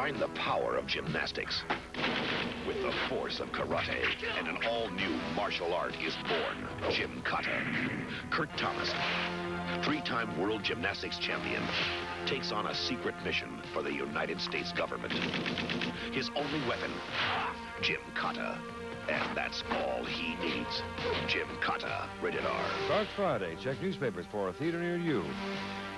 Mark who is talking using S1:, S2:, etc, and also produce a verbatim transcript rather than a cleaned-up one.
S1: Find the power of gymnastics with the force of karate, and an all-new martial art is born, Gymkata. Kurt Thomas, three-time world gymnastics champion, takes on a secret mission for the United States government. His only weapon, Gymkata. And that's all he needs. Gymkata, rated R.
S2: Starts Friday. Check newspapers for a theater near you.